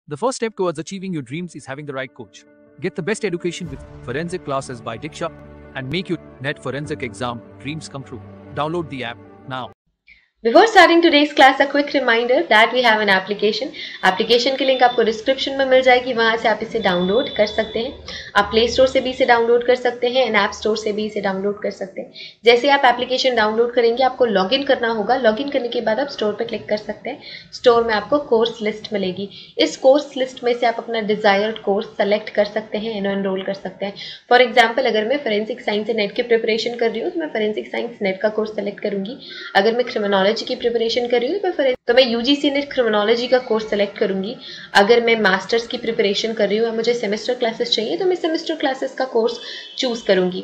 The first step towards achieving your dreams is having the right coach. Get the best education with forensic classes by Diksha and make your NET forensic exam dreams come true. Download the app now. Before starting today's class, a quick reminder that we have an application. Application की link आपको description में मिल जाएगी, वहां से आप इसे download कर सकते हैं. आप प्ले स्टोर से भी इसे डाउनलोड कर सकते हैं एंड ऐप स्टोर से भी इसे डाउनलोड कर सकते हैं. जैसे आप एप्लीकेशन डाउनलोड करेंगे आपको लॉगिन करना होगा. लॉगिन करने के बाद आप स्टोर पर क्लिक कर सकते हैं. स्टोर में आपको कोर्स लिस्ट मिलेगी. इस कोर्स लिस्ट में से आप अपना डिजायर्ड कोर्स सेलेक्ट कर सकते हैं एंड एनरोल कर सकते हैं. फॉर एग्जाम्पल, अगर मैं फोरेंसिक साइंस से नेट की प्रिपरेशन कर रही हूँ तो मैं फोरेंसिक साइंस नेट का कोर्स सेलेक्ट करूंगी. अगर मैं क्रिमिनोलॉजी की प्रिपरेशन कर रही हूँ तो मैं यूजीसी नेट क्रिमिनोलॉजी का कोर्स सेलेक्ट करूंगी. अगर मैं मास्टर्स की प्रिपरेशन कर रही हूँ, मुझे सेमेस्टर क्लासेस चाहिए तो मैं सेमेस्टर क्लासेस का कोर्स चूज करूंगी.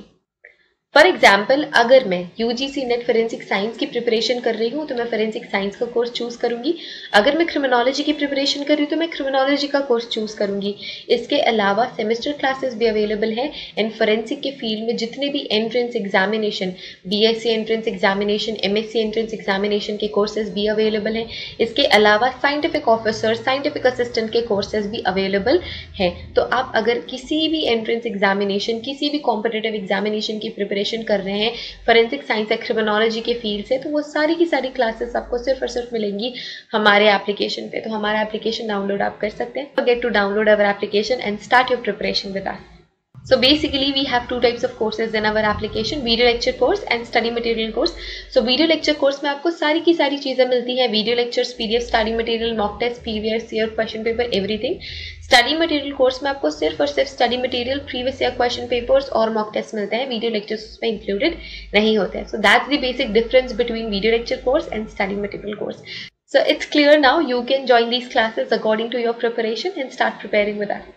फॉर एग्जाम्पल, अगर मैं यूजीसी नेट फोरेंसिक साइंस की प्रिपरेशन कर रही हूँ तो मैं फोरेंसिक साइंस का कोर्स चूज करूंगी. अगर मैं क्रिमिनोलॉजी की प्रिपरेशन कर रही हूँ तो मैं क्रिमिनोलॉजी का कोर्स चूज करूंगी. इसके अलावा सेमेस्टर क्लासेस भी अवेलेबल है एंड फोरेंसिक के फील्ड में जितने भी entrance examination, BSc entrance examination, MSc entrance examination के कोर्सेज भी अवेलेबल हैं. इसके अलावा साइंटिफिक ऑफिसर, साइंटिफिक असिस्टेंट के कोर्सेज भी अवेलेबल हैं. तो आप अगर किसी भी एंट्रेंस एग्जामिनेशन, किसी भी कॉम्पिटिटिव एग्जामिनेशन की प्रिपरेशन कर रहे हैं फोरेंसिक साइंस या क्रिमिनोलॉजी के फील्ड से, तो वो सारी की सारी क्लासेस आपको सिर्फ और सिर्फ मिलेंगी हमारे एप्लीकेशन पे. तो हमारा एप्लीकेशन डाउनलोड आप कर सकते हैं. Forget to download our application and start your preparation with us. So basically we have two types of courses in our application, video lecture course and study material course. So video lecture course में आपको सारी की सारी चीजें मिलती हैं. Video lectures, PDF, study material, mock test, previous year question paper, everything. Study material course में आपको सिर्फ और सिर्फ study material, previous year question papers और मॉक टेस्ट मिलते हैं. वीडियो लेक्चर्स उसमें इंक्लूडेड नहीं होते हैं. So that's the basic difference between video lecture course and study material course. So it's clear now. You can join these classes according to your preparation and start preparing with us.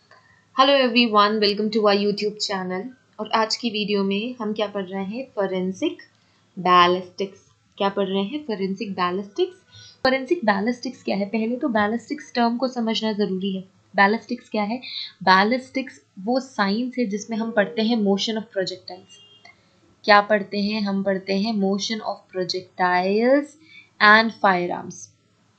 Hello everyone, welcome to our YouTube channel. और आज की video में हम क्या पढ़ रहे हैं? Forensic ballistics. क्या पढ़ रहे हैं? Forensic ballistics. फोरेंसिक बैलिस्टिक्स क्या है? पहले तो बैलिस्टिक्स टर्म को समझना ज़रूरी है. बैलिस्टिक्स क्या है? बैलिस्टिक्स वो साइंस है जिसमें हम पढ़ते हैं मोशन ऑफ प्रोजेक्टाइल्स. क्या पढ़ते हैं? हम पढ़ते हैं motion of projectiles and firearms.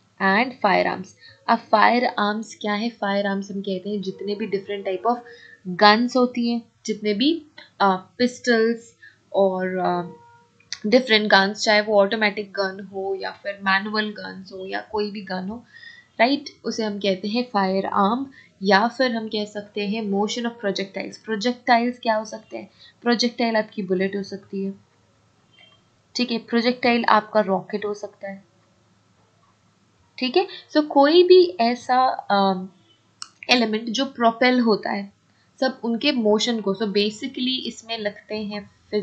अब फायर आर्म्स क्या है? फायर आर्म्स हम कहते हैं जितने भी डिफरेंट टाइप ऑफ गन्स होती हैं, जितने भी पिस्टल्स और डिफरेंट गन्स, चाहे वो ऑटोमेटिक गन हो या फिर मैनुअल गन्स हो या कोई भी गन हो, राइट, उसे हम कहते हैं फायर आर्म. या फिर हम कह सकते हैं मोशन ऑफ प्रोजेक्टाइल्स. प्रोजेक्टाइल्स क्या हो सकते हैं? प्रोजेक्टाइल आपकी बुलेट हो सकती है, ठीक है. प्रोजेक्टाइल आपका रॉकेट हो सकता है, ठीक है. सो कोई भी ऐसा एलिमेंट जो प्रोपेल होता है, सब उनके मोशन को, सो बेसिकली इसमें लगते हैं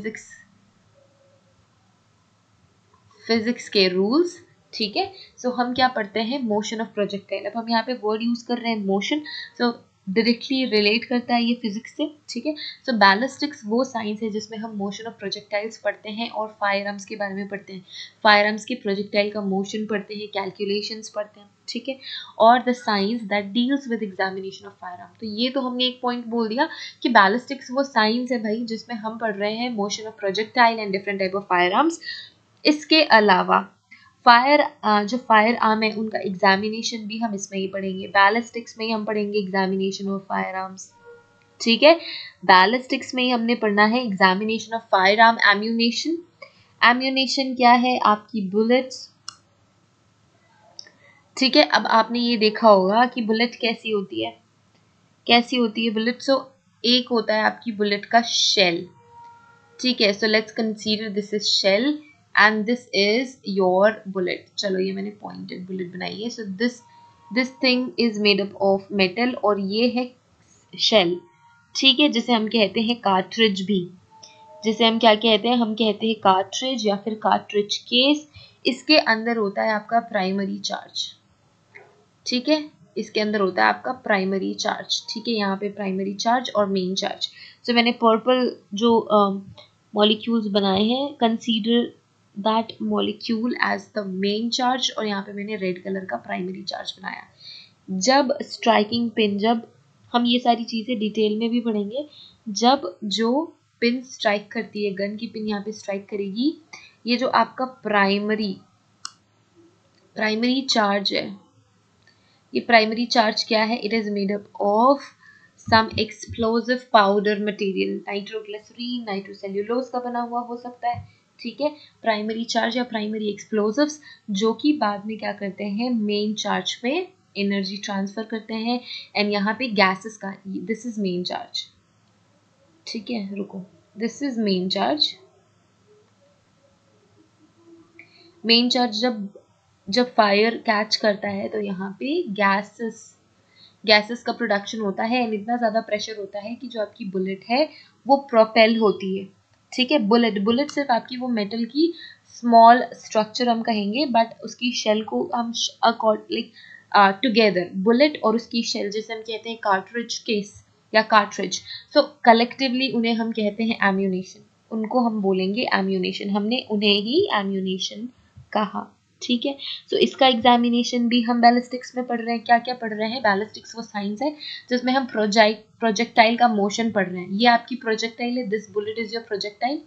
फिजिक्स के रूल्स, ठीक है. सो हम क्या पढ़ते हैं? Motion of projectile. अब हम यहाँ पे वर्ड यूज कर रहे हैं मोशन, सो डायरेक्टली रिलेट करता है ये फिजिक्स से, ठीक है. सो बैलिस्टिक्स वो साइंस है जिसमें हम मोशन ऑफ प्रोजेक्टाइल्स पढ़ते हैं और फायर आर्म्स के बारे में पढ़ते हैं. फायर आर्म्स की प्रोजेक्टाइल का मोशन पढ़ते हैं, कैलकुलेशंस पढ़ते हैं, ठीक है. और the science that deals with examination of firearm. तो ये तो हमने एक पॉइंट बोल दिया कि बैलिस्टिक्स वो साइंस है भाई जिसमें हम पढ़ रहे हैं motion of projectile and different type of firearms. इसके अलावा जो फायर आर्म है उनका एग्जामिनेशन भी हम इसमें ही पढ़ेंगे. बैलिस्टिक्स में ही हम पढ़ेंगे एग्जामिनेशन ऑफ फायर आर्म्स, ठीक है. बैलिस्टिक्स में ही हमने पढ़ना है examination of firearm. Ammunition. Ammunition क्या है? आपकी बुलेट्स, ठीक है. अब आपने ये देखा होगा कि बुलेट कैसी होती है, बुलेट. सो एक होता है आपकी बुलेट का शेल, ठीक है. So let's consider this is shell and this is your bullet. चलो ये मैंने pointed bullet बनाई है. So this thing is made up of metal और ये है shell, ठीक है, जिसे हम कहते हैं cartridge भी. जिसे हम क्या कहते हैं? हम कहते हैं cartridge या फिर cartridge case. इसके अंदर होता है आपका प्राइमरी चार्ज, ठीक है. इसके अंदर होता है आपका प्राइमरी चार्ज, ठीक है. यहाँ पे प्राइमरी चार्ज और मेन चार्ज. तो मैंने पर्पल जो मॉलिक्यूल्स बनाए हैं, consider that molecule as the main charge, और यहाँ पे मैंने रेड कलर का प्राइमरी चार्ज बनाया. जब स्ट्राइकिंग पिन, जब हम ये सारी चीज़ें डिटेल में भी पढ़ेंगे, जब जो पिन स्ट्राइक करती है, गन की पिन यहाँ पे स्ट्राइक करेगी, ये जो आपका प्राइमरी चार्ज है, ये प्राइमरी चार्ज क्या है? It is made up of some explosive powder material, nitroglycerin, nitrocellulose का बना हुआ हो सकता है, ठीक है। प्राइमरी चार्ज या प्राइमरी एक्सप्लोजिव्स जो कि बाद में क्या करते हैं, मेन चार्ज में एनर्जी ट्रांसफर करते हैं। एंड यहाँ पे गैसेस का, दिस इज मेन चार्ज, ठीक है, रुको, this is main charge. Main charge जब फायर कैच करता है तो यहाँ पे गैसेस का प्रोडक्शन होता है एंड इतना ज़्यादा प्रेशर होता है कि जो आपकी बुलेट है वो प्रोपेल होती है, ठीक है। बुलेट सिर्फ आपकी वो मेटल की स्मॉल स्ट्रक्चर हम कहेंगे, बट उसकी शेल को हम लाइक टुगेदर, बुलेट और उसकी शेल जिसे हम कहते हैं कार्ट्रिज केस या कार्ट्रिज, सो कलेक्टिवली उन्हें हम कहते हैं एम्यूनेशन, उनको हम बोलेंगे एम्यूनेशन, हमने उन्हें ही एम्यूनेशन कहा, ठीक है। सो इसका एग्जामिनेशन भी हम बैलिस्टिक्स में पढ़ रहे हैं। क्या क्या पढ़ रहे हैं? बैलिस्टिक्स वो साइंस है जिसमें हम प्रोजेक्टाइल का मोशन पढ़ रहे हैं। ये आपकी प्रोजेक्टाइल है, this bullet is your projectile,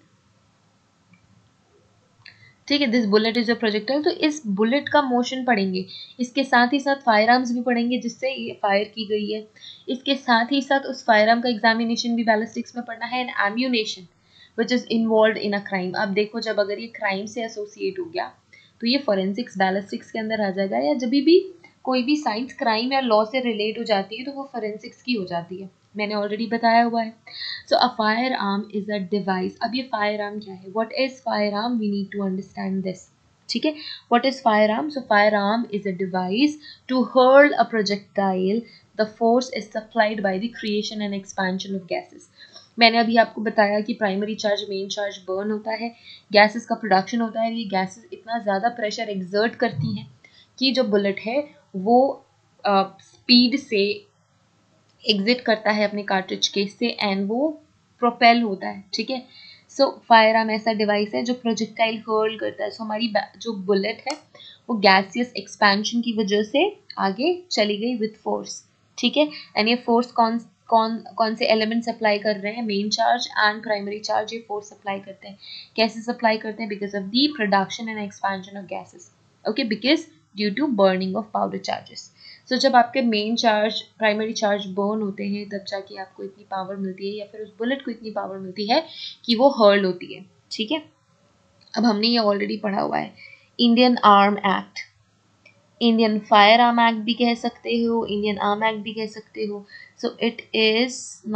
ठीक है, this bullet is your projectile. तो इस बुलेट का मोशन पढ़ेंगे, इसके साथ ही साथ फायर आर्म्स भी पढ़ेंगे जिससे ये फायर की गई है, इसके साथ ही साथ उस फायर आर्म का एग्जामिनेशन भी बैलिस्टिक्स में पढ़ना है, and ammunition which is involve in a crime. अब देखो, जब अगर ये क्राइम से एसोसिएट हो गया तो ये फोरेंसिक्स बैलिस्टिक्स के अंदर आ जाएगा, या जब भी कोई भी साइंस क्राइम या लॉ से रिलेट हो जाती है तो वो फोरेंसिक्स की हो जाती है, मैंने ऑलरेडी बताया हुआ है। So a firearm is a device. अब ये फायर आर्म क्या है? What is firearm? We need to understand this, ठीक है। What is firearm? So firearm is a device to hurl a projectile, the force is supplied by the creation and expansion of gases. मैंने अभी आपको बताया कि primary charge, main charge burn होता है, gases का production होता है, ये गैसेस इतना ज़्यादा प्रेशर एक्सर्ट करती हैं कि जो बुलेट है वो स्पीड से एग्जिट करता है अपने कार्ट्रिज केस से एंड वो प्रोपेल होता है, ठीक है। सो फायर आर्म ऐसा डिवाइस है जो प्रोजेक्टाइल हर्ल करता है। सो हमारी जो बुलेट है वो गैसियस एक्सपेंशन की वजह से आगे चली गई विथ फोर्स, ठीक है। एंड ये फोर्स कौन से एलिमेंट सप्लाई कर रहे हैं? Main charge and primary charge ये फोर्स सप्लाई करते हैं। कैसे सप्लाई करते हैं? Because of the production and expansion of gases, okay, because due to burning of powder charges. So जब आपके main charge, primary charge burn होते हैं तब जाके आपको इतनी पावर मिलती है या फिर उस बुलेट को इतनी पावर मिलती है कि वो हर्ल होती है, ठीक है। अब हमने ये ऑलरेडी पढ़ा हुआ है, Indian arm act, Indian firearm act भी कह सकते हो, इंडियन आर्म एक्ट भी कह सकते हो। सो इट इज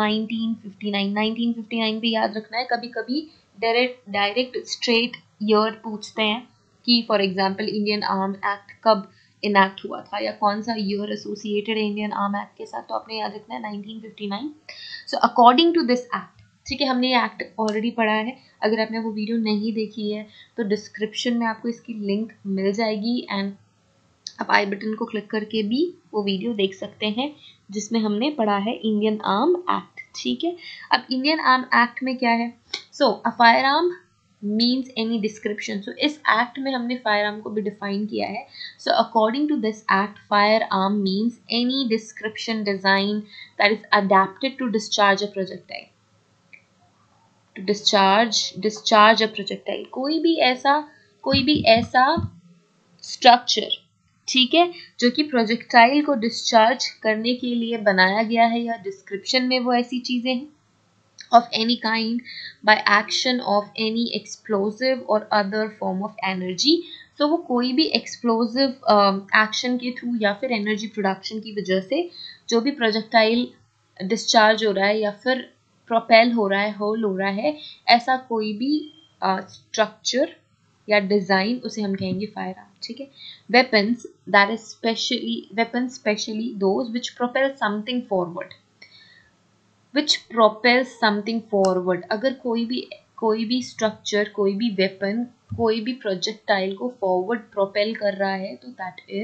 1959 पे याद रखना है। कभी कभी डायरेक्ट स्ट्रेट ईयर पूछते हैं कि for example Indian arm act कब इनैक्ट हुआ था या कौन सा ईयर एसोसिएटेड है इंडियन आर्म एक्ट के साथ, तो आपने याद रखना है 1959। So according to this act, ठीक है, हमने ये एक्ट ऑलरेडी पढ़ा है। अगर आपने वो वीडियो नहीं देखी है तो डिस्क्रिप्शन में आपको इसकी लिंक मिल जाएगी एंड आप आई बटन को क्लिक करके भी वो वीडियो देख सकते हैं जिसमें हमने पढ़ा है इंडियन आर्म एक्ट, ठीक है। अब इंडियन आर्म एक्ट में क्या है? So a firearm means any description. So इस एक्ट में हमने फायर आर्म को भी डिफाइन किया है। So according to this act, firearm means any description design that is adapted to discharge a projectile, to discharge a projectile. कोई भी ऐसा स्ट्रक्चर, ठीक है, जो कि प्रोजेक्टाइल को डिस्चार्ज करने के लिए बनाया गया है या डिस्क्रिप्शन में वो ऐसी चीजें हैं of any kind by action of any explosive or other form of energy। so वो कोई भी एक्सप्लोसिव एक्शन के थ्रू या फिर एनर्जी प्रोडक्शन की वजह से जो भी प्रोजेक्टाइल डिस्चार्ज हो रहा है या फिर प्रोपेल हो रहा है, होल हो रहा है, ऐसा कोई भी स्ट्रक्चर या डिजाइन, उसे हम कहेंगे फायर आर्म, ठीक है। Weapons, that is specially those which propel something forward, which propels something forward। अगर कोई भी स्ट्रक्चर, कोई भी वेपन, कोई भी प्रोजेक्टाइल को फॉरवर्ड प्रोपेल कर रहा है तो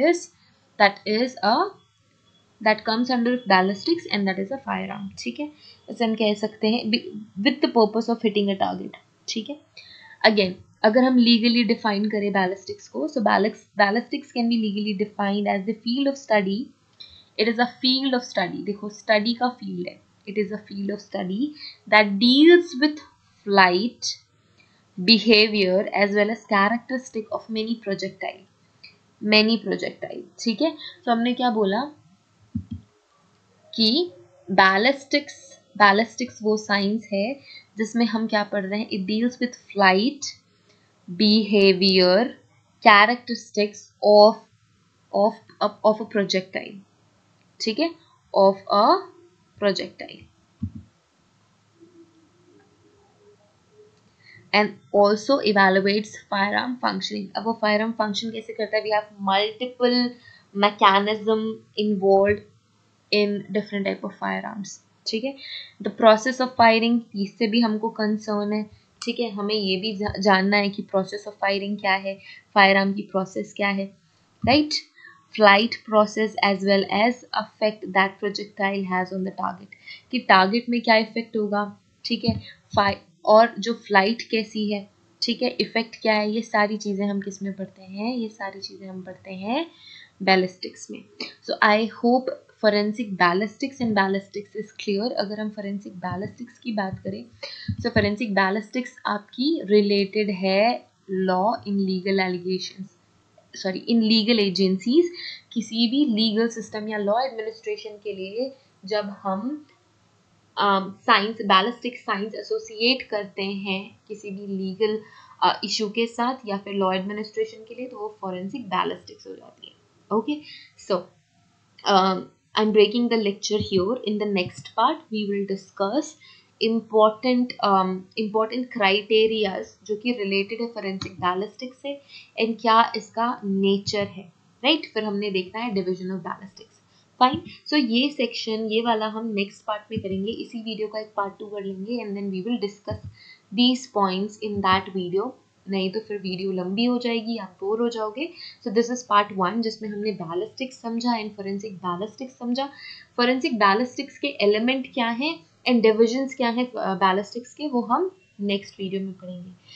that comes under ballistics and that is a firearm, ठीक है। इसे हम कह सकते हैं with the purpose of hitting a target, ठीक है। अगेन अगर हम लीगली डिफाइन करें बैलिस्टिक्स को, so ballistics can be legally defined as the field of study. It is a field of study, देखो स्टडी का फील्ड है, it is a field of study that deals with flight, behavior as well as characteristic of many projectile। many projectile, ठीक है। तो हमने क्या बोला कि बैलिस्टिक्स वो साइंस है जिसमें हम क्या पढ़ रहे हैं, it deals with flight, behaviour, characteristics of a projectile, ठीक है, of a projectile, and also evaluates firearm functioning. अब वो firearm function कैसे करता है, we have multiple mechanism involved in different type of firearms, ठीक है। the process of firing, इससे भी हमको concern है, ठीक है, हमें ये भी जानना है कि process of firing क्या है, firearm की process क्या है, right? flight process as well as effect that projectile has on the target, कि target में क्या effect होगा, ठीक है, और जो फ्लाइट कैसी है, ठीक है, इफेक्ट क्या है, ये सारी चीजें हम किस में पढ़ते हैं, ये सारी चीजें हम पढ़ते हैं बैलिस्टिक्स में। So I hope forensic ballistics and ballistics is clear. अगर हम फोरेंसिक बैलिस्टिक्स की बात करें, सो फोरेंसिक बैलिस्टिक्स आपकी रिलेटेड है law in legal allegations, sorry in legal agencies, किसी भी लीगल सिस्टम या लॉ एडमिनिस्ट्रेशन के लिए जब हम साइंस, बैलिस्टिक साइंस एसोसिएट करते हैं किसी भी लीगल इशू के साथ या फिर लॉ एडमिनिस्ट्रेशन के लिए, तो वो फॉरेंसिक बैलिस्टिक्स हो जाती है। Okay, so I am breaking the lecture here. In the next part we will discuss important criterias जो कि रिलेटेड है फॉरेंसिक बैलिस्टिक्स से एंड क्या इसका नेचर है, राइट। फिर हमने देखना है division of ballistics. Fine, so ये सेक्शन, ये वाला हम नेक्स्ट पार्ट में करेंगे, इसी वीडियो का एक पार्ट 2 कर लेंगे and then we will discuss these points in that video, नहीं तो फिर वीडियो लंबी हो जाएगी, आप बोर हो जाओगे। सो दिस इज पार्ट 1 जिसमें हमने बैलिस्टिक्स समझा एंड फोरेंसिक बैलिस्टिक्स समझा, फोरेंसिक बैलिस्टिक्स के एलिमेंट क्या हैं एंड डिविजन्स क्या हैं बैलिस्टिक्स के, वो हम नेक्स्ट वीडियो में पढ़ेंगे।